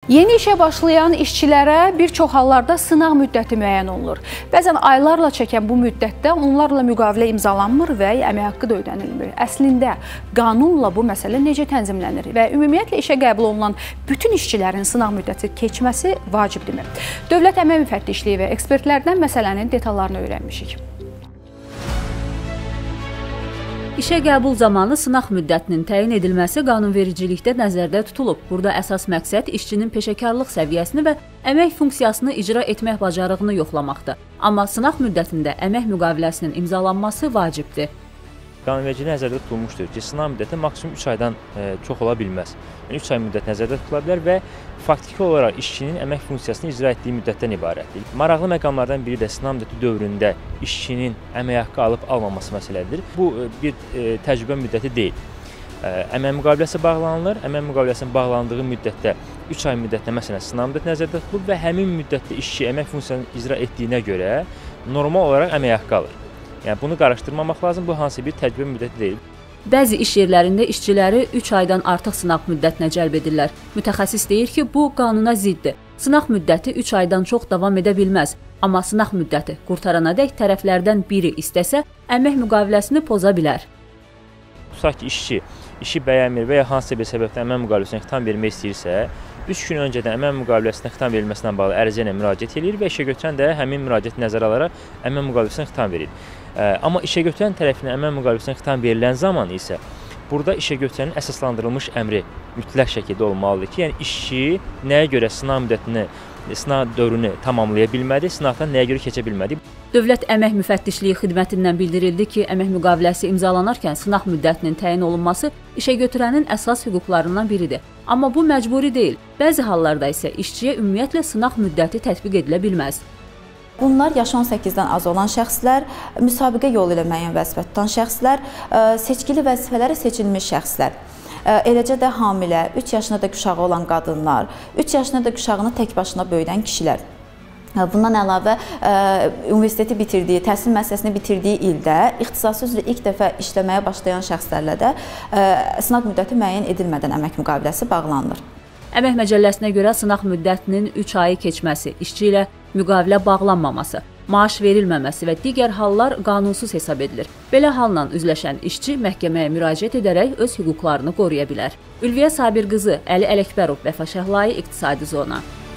Yeni işə başlayan işçilərə bir çox hallarda sınaq müddəti müəyyən olunur. Bəzən aylarla çəkən bu müddətdə onlarla müqavilə imzalanmır və əmək haqqı da ödənilmir. Əslində, qanunla bu məsələ necə tənzimlənir və ümumiyyətlə işə qəbul olunan bütün işçilərin sınaq müddəti keçməsi vacibdirmi? Dövlət Əmək Müfəttişliyi və ekspertlərdən məsələnin detallarını öyrənmişik. İşə qəbul zamanı sınaq müddətinin təyin edilməsi qanunvericilikdə nəzərdə tutulub. Burada əsas məqsəd işçinin peşəkarlıq səviyyəsini və əmək funksiyasını icra etmək bacarığını yoxlamaqdır. Amma sınaq müddətində əmək müqaviləsinin imzalanması vacibdir. Qanunvericiliyə nəzərdə tutulmuşdur ki, sınaq müddəti maksimum 3 aydan çox ola bilməz. Yəni 3 ay müddət nəzərdə tutula bilər və faktiki olaraq işçinin əmək funksiyasını icra etdiyi müddətdən ibarətdir. Maraqlı məqamlardan biri də sınaq müddəti dövründə işçinin əmək haqqı alıb almaması məsələdir. Bu bir təcrübə müddəti deyil. Əmək müqaviləsi bağlanılır. Əmək müqaviləsinin bağlandığı müddətdə 3 ay müddətdə məsələn sınaq müddəti nəzərdə tutulub və həmin müddətdə işçi əmək funksiyasını icra etdiyinə görə normal olaraq əmək haqqı alır. Yəni bunu qarışdırmamaq lazım, bu hansı bir təcrübə müddəti deyil. Bəzi iş yerlərində işçiləri 3 aydan artıq sınaq müddətinə cəlb edirlər. Mütəxəssis deyir ki, bu qanuna ziddir. Sınaq müddəti 3 aydan çox davam edə bilməz. Amma sınaq müddəti qurtaranadək tərəflərdən biri istəsə, əmək müqaviləsini poza bilər. Tutaq ki, işi bəyənmir və ya hansısa bir səbəbdən əmək müqaviləsinə xitam vermək istəyirsə, 3 gün öncədən əmək müqaviləsinə xitam verilməsindən bağlı ərizə ilə müraciət edir və işəgötürən də həmin müraciəti nəzərə alaraq əmək müqaviləsinə xitam verir. Amma işəgötürən tərəfindən əmək müqaviləsinə xitam verilən zaman isə burada işəgötürənin əsaslandırılmış əmri mütləq şəkildə olmalıdır ki, yəni işçi nəyə görə sınaq müddətini, sınaq dövrünü tamamlaya bilmədi, sınaqdan nəyə görə keçə bilmədi. Dövlət Əmək Müfəttişliyi xidmətindən bildirildi ki, əmək müqaviləsi imzalanarkən sınaq müddətinin təyin olunması işəgötürənin əsas hüquqlarından biridir. Amma bu məcburi deyil. Bəzi hallarda isə işçiyə ümumiyyətlə sınaq müddəti tətbiq edilə bilməz. Bunlar yaşı 18-dən az olan şəxslər, müsabiqə yolu ilə müəyyən vəzifə tutan şəxslər, seçkili vəzifələrə seçilmiş şəxslər. Eləcə də hamilə, 3 yaşında uşağı olan qadınlar, 3 yaşında uşağını tək başına böyüdən kişilər. Bundan əlavə, universiteti bitirdiyi, təhsil müəssisəsini bitirdiyi ildə ixtisası üzrə ilk dəfə işləməyə başlayan şəxslərlə də sınaq müddəti müəyyən edilmədən əmək müqaviləsi bağlanılır. Əmək Məcəlləsinə görə sınaq müddətinin 3 ayı keçməsi, işçi ilə müqavilə bağlanmaması, maaş verilməməsi və digər hallar qanunsuz hesab edilir. Belə halla üzləşən işçi məhkəməyə müraciət edərək öz hüquqlarını qoruya bilər. Ülviyə Sabir qızı, Əli Ələkbərov, Vəfa Şəhlai, İqtisadi Zona.